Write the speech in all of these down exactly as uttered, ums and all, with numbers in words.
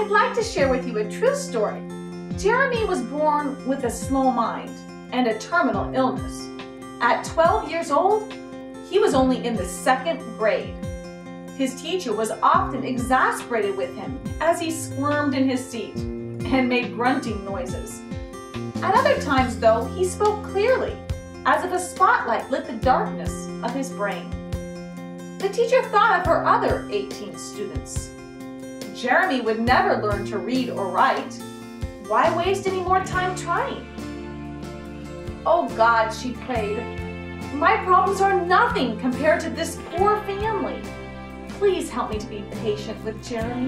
I'd like to share with you a true story. Jeremy was born with a slow mind and a terminal illness. At twelve years old, he was only in the second grade. His teacher was often exasperated with him as he squirmed in his seat and made grunting noises. At other times, though, he spoke clearly, as if a spotlight lit the darkness of his brain. The teacher thought of her other eighteen students. Jeremy would never learn to read or write. Why waste any more time trying? Oh God, she prayed, my problems are nothing compared to this poor family. Please help me to be patient with Jeremy.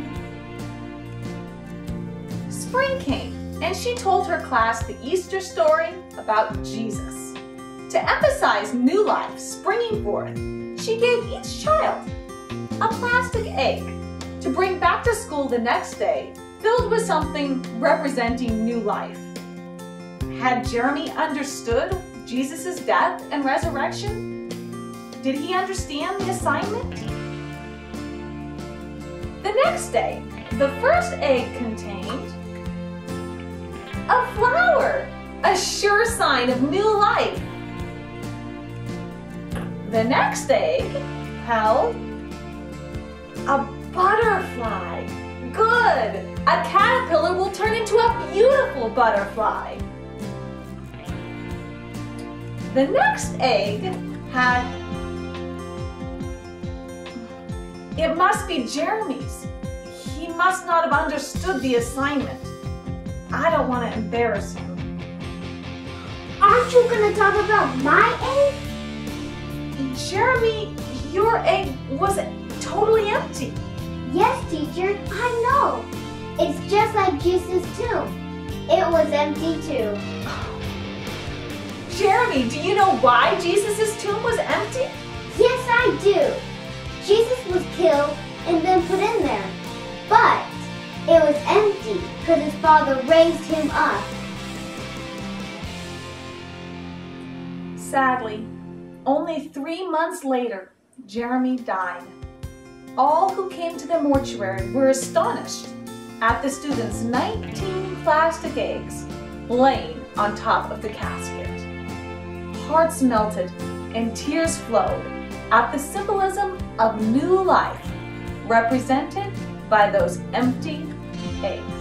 Spring came, and she told her class the Easter story about Jesus. To emphasize new life springing forth, she gave each child a plastic egg to bring back to school the next day, filled with something representing new life. Had Jeremy understood Jesus' death and resurrection? Did he understand the assignment? The next day, the first egg contained a flower, a sure sign of new life. The next egg held a butterfly. Good! A caterpillar will turn into a beautiful butterfly. The next egg had, it must be Jeremy's. He must not have understood the assignment. I don't want to embarrass him. Aren't you going to talk about my egg? Jeremy, your egg was totally empty. Yes, teacher, I know. It's just like Jesus' tomb. It was empty too. Jeremy, do you know why Jesus' tomb was empty? Yes, I do. Jesus was killed and then put in there. But it was empty because his Father raised him up. Sadly, only three months later, Jeremy died. All who came to the mortuary were astonished at the students' nineteen plastic eggs laying on top of the casket. Hearts melted and tears flowed at the symbolism of new life represented by those empty eggs.